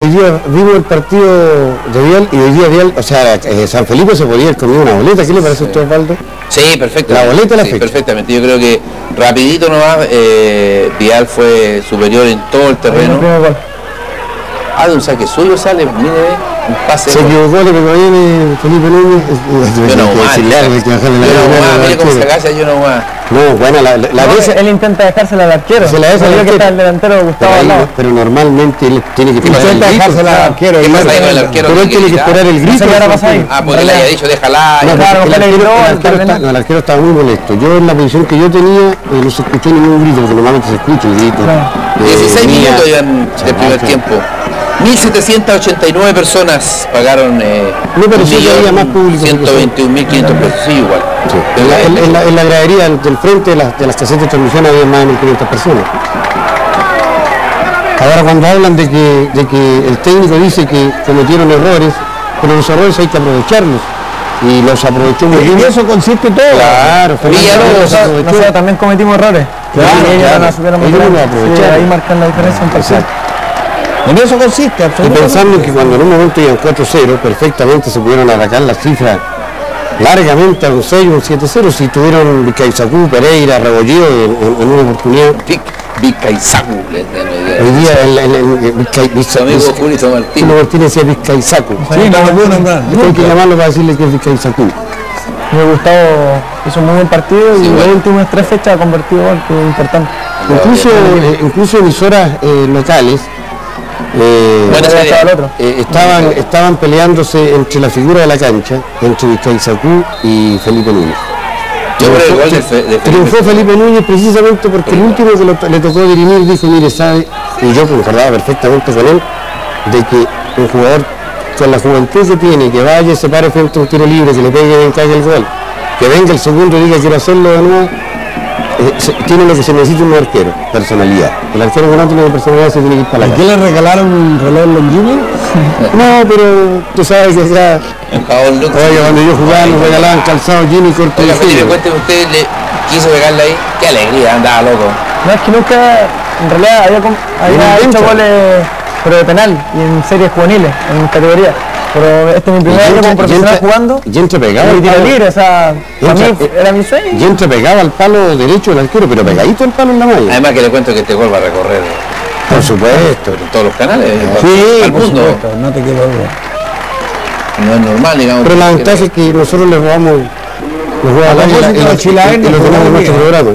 Hoy día vimos el partido de Vial y hoy día Vial, o sea, San Felipe se podía ir comiendo una boleta. ¿Qué le parece a usted, Osvaldo? Sí, perfecto. La boleta la sí, fecha. Perfectamente. Yo creo que rapidito nomás, Vial fue superior en todo el terreno. De un saque suyo sale, mire, un pase. Se equivocó, le pegó bien Felipe Núñez. Yo no más. Mire cómo se agacha, yo no más. No, bueno, él intenta dejársela al arquero. Se la deja al arquero. Que está el delantero Gustavo al lado. Pero normalmente él tiene que esperar el grito. Dejársela al arquero. ¿Qué pasa ahí con el arquero? Pero él tiene que esperar el grito. Porque le haya dicho, déjala. No, el arquero estaba muy molesto. Yo en la posición que yo tenía no se escuchó ningún grito, porque normalmente se escucha el grito. 16 minutos iban del primer tiempo. 1.789 personas pagaron no, pero sí había más público. 121.500 pesos, sí, igual. Sí. En la gradería del frente de las casetas de transmisión había más de 1.500 personas. Ahora cuando hablan de que el técnico dice que cometieron errores, pero los errores hay que aprovecharlos. Y los aprovechó muy bien. Y eso consiste todo. Claro, nosotros también cometimos errores. Ahí marcan la diferencia en parcial. En eso consiste, absolutamente. Y pensando que cuando en un momento iban 4-0, perfectamente se pudieron atacar las cifras largamente a un 6 o un 7-0, si tuvieron Vizcaizacú, Pereira, Rebolledo en una oportunidad. Vizcaizacú. Hoy día Julio Martínez decía Vizcaizacú. Sí, no lo puedo nombrar. Hay que llamarlo para decirle que es Vizcaizacú. Gustavo hizo un muy buen partido y las últimas 3 fechas ha convertido gol, que es importante. Incluso emisoras locales estaban peleándose entre la figura de la cancha, entre Vizcaizacú y Felipe Núñez. Triunfó Felipe Núñez precisamente porque el último que le tocó dirimir dijo, mire, sabe, y yo concordaba perfectamente con él, de que un jugador con la juventud que tiene, que vaya y se pare frente a un tiro libre, que le pegue y caiga el gol, que venga el segundo y diga quiero hacerlo de nuevo, tiene lo que se necesita un arquero, personalidad. El arquero que no tiene personalidad se tiene que ir para la casa. ¿A qué le regalaron un reloj Longines? No, pero tú sabes que ya... Oye, cuando yo jugaba nos regalaban calzado Jimmy corto de frío. Cuénteme usted, le quiso pegarle ahí, qué alegría, andaba loco. No, es que nunca, en realidad había hecho goles, pero de penal y en series juveniles, en categoría. Pero este es mi primer año como profesional jugando. Y entre pegaba el tiro libre, o sea, para mí era mi sueño. Y entre pegaba al palo derecho del arquero, pero pegadito el palo en la malla. Además que le cuento que este gol va a recorrer. Por supuesto. En todos los canales. Sí, al mundo. Supuesto, no te quiero duda. No es normal, digamos. Pero la ventaja es que nosotros le robamos los jugadores y los tenemos en nuestro programa.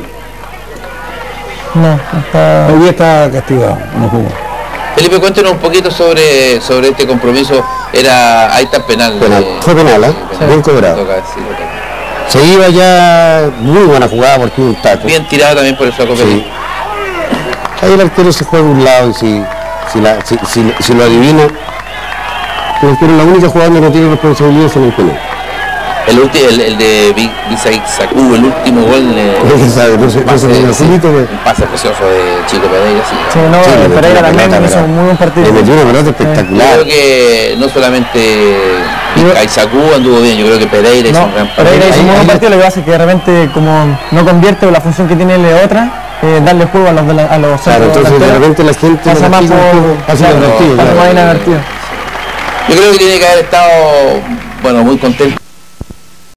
No, hoy día está castigado, no jugó. Felipe, cuéntenos un poquito sobre este compromiso. Ahí está penal. Fue penal, bien cobrado. Se iba ya, muy buena jugada porque un taco. Bien tirado también por el flaco Pérez. Ahí el arquero se juega a un lado y si lo adivina, el arquero la única jugada donde no tiene responsabilidad es en el penal. El de Vizcaizacú, el último gol un pase precioso de Chico Pereira. Sí, Pereira también hizo un muy buen partido. Le metió una pelota espectacular. Creo que no solamente Vizcaizacú anduvo bien, yo creo que Pereira hizo un gran partido. Pereira hizo un muy buen partido, lo que pasa es que de repente como no convierte o la función que tiene de otra, darle juego a los claro, entonces de repente la gente pasa más por inadvertido. Yo creo que tiene que haber estado muy contento.